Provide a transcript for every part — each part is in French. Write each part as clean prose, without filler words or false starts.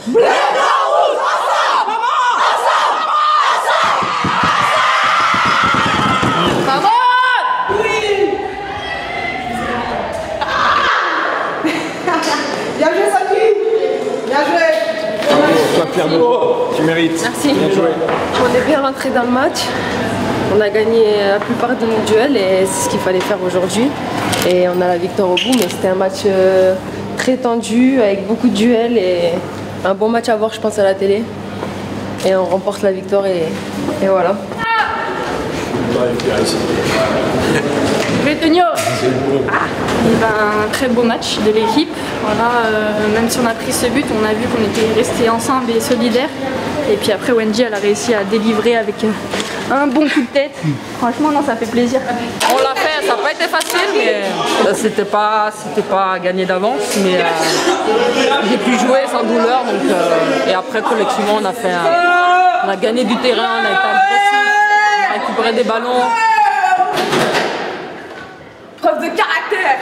Bien joué, Saki. Bien joué. Toi, Pierre Beau, tu mérites. Merci. Bien joué. On est bien rentré dans le match. On a gagné la plupart de nos duels et c'est ce qu'il fallait faire aujourd'hui. Et on a la victoire au bout, mais c'était un match très tendu avec beaucoup de duels et un bon match à voir, je pense, à la télé. Et on remporte la victoire et voilà. Un très beau match de l'équipe. Voilà, même si on a pris ce but, on a vu qu'on était restés ensemble et solidaires. Et puis après, Wendy, elle a réussi à délivrer avec un bon coup de tête. Franchement, non, ça fait plaisir. On l'a fait, ça n'a pas été facile, mais c'était pas gagné d'avance. Mais j'ai pu jouer sans douleur. Donc, et après, collectivement, on a gagné du terrain, on a été agressif, on a récupéré des ballons. Preuve de caractère.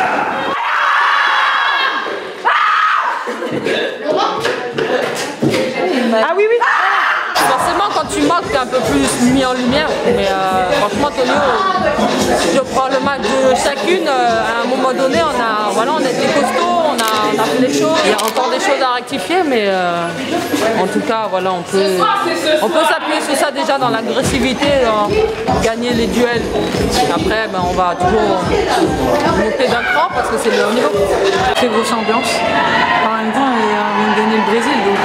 Ah oui, oui. Forcément, quand tu marques, t'es un peu plus mis en lumière. Mais franchement, Tonio, si je prends le match de chacune, à un moment donné, on a été costaud, on a fait des choses. Il y a encore des choses à rectifier, mais en tout cas, voilà, on peut s'appuyer sur ça déjà dans l'agressivité, gagner les duels. Après, on va toujours monter d'un cran parce que c'est le haut niveau. Très grosse ambiance. En même temps, on vient de gagner le Brésil, donc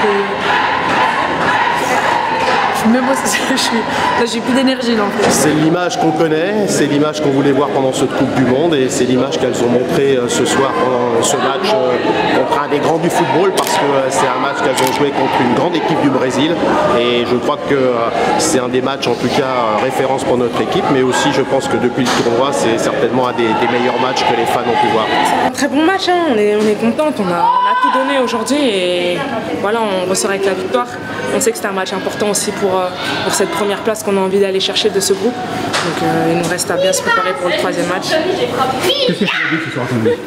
même moi, là j'ai plus d'énergie là en fait. C'est l'image qu'on connaît, c'est l'image qu'on voulait voir pendant cette Coupe du Monde et c'est l'image qu'elles ont montré ce soir pendant ce match contre un des grands du football parce que c'est un match qu'elles ont joué contre une grande équipe du Brésil et je crois que c'est un des matchs en tout cas référence pour notre équipe, mais aussi je pense que depuis le tournoi c'est certainement un des meilleurs matchs que les fans ont pu voir. C'est un très bon match, hein. on est contente, on a tout donné aujourd'hui et voilà, on ressort avec la victoire. On sait que c'est un match important aussi pour cette première place qu'on a envie d'aller chercher de ce groupe. Donc il nous reste à bien se préparer pour le troisième match. Qu'est-ce que tu as dit ce soir, Tonio?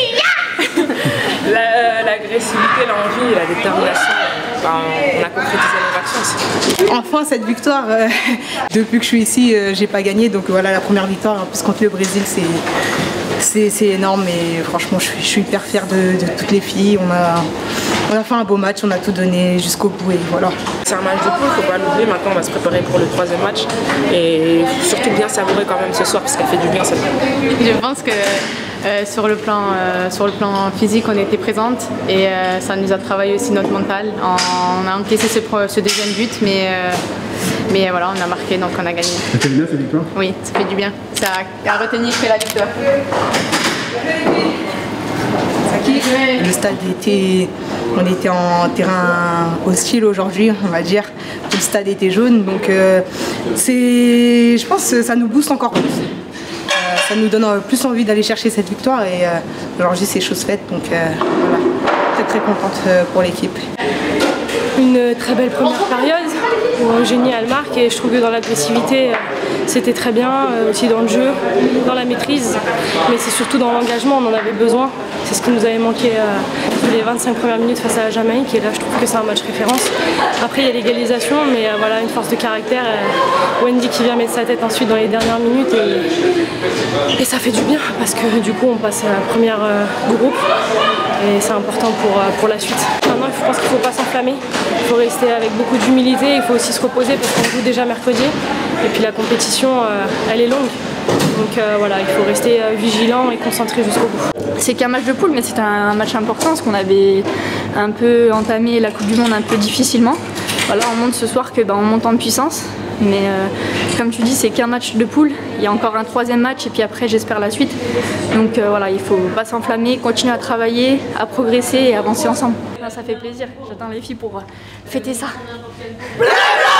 L'agressivité, l'envie, la détermination. On a concrétisé nos actions aussi. Enfin cette victoire, depuis que je suis ici, j'ai pas gagné, donc voilà la première victoire en plus contre le Brésil, c'est énorme et franchement je suis hyper fière de toutes les filles. On a fait un beau match, on a tout donné jusqu'au bout et voilà. C'est un match de poule, faut pas l'oublier. Maintenant on va se préparer pour le troisième match et surtout bien savourer quand même ce soir parce qu'elle fait du bien cette fois. Je pense que sur le plan physique, on était présente et ça nous a travaillé aussi notre mental. On a encaissé ce deuxième but, mais voilà, on a marqué, donc on a gagné. Ça fait du bien cette victoire? Oui, ça fait du bien. Ça a retenu que la victoire. Le stade on était en terrain hostile aujourd'hui, on va dire. Le stade était jaune, donc je pense que ça nous booste encore plus. Ça nous donne plus envie d'aller chercher cette victoire et aujourd'hui c'est chose faite, donc voilà, très contente pour l'équipe. Une très belle première période où Eugénie elle marque et je trouve que dans l'agressivité c'était très bien, aussi dans le jeu, dans la maîtrise, mais c'est surtout dans l'engagement, on en avait besoin. C'est ce qui nous avait manqué les 25 premières minutes face à la Jamaïque et là je trouve que c'est un match référence. Après il y a l'égalisation, mais voilà, une force de caractère. Wendy qui vient mettre sa tête ensuite dans les dernières minutes et ça fait du bien parce que du coup on passe à la première du groupe et c'est important pour la suite. Maintenant je pense qu'il ne faut pas s'enflammer, il faut rester avec beaucoup d'humilité, il faut aussi se reposer parce qu'on joue déjà mercredi et puis la compétition elle est longue. Donc voilà, il faut rester vigilant et concentré jusqu'au bout. C'est qu'un match de poule, mais c'est un match important parce qu'on avait un peu entamé la Coupe du Monde un peu difficilement. Voilà, on montre ce soir qu'on monte en puissance. Mais comme tu dis, c'est qu'un match de poule. Il y a encore un troisième match et puis après j'espère la suite. Donc voilà, il ne faut pas s'enflammer, continuer à travailler, à progresser et avancer ensemble. Ça fait plaisir, j'attends les filles pour fêter ça.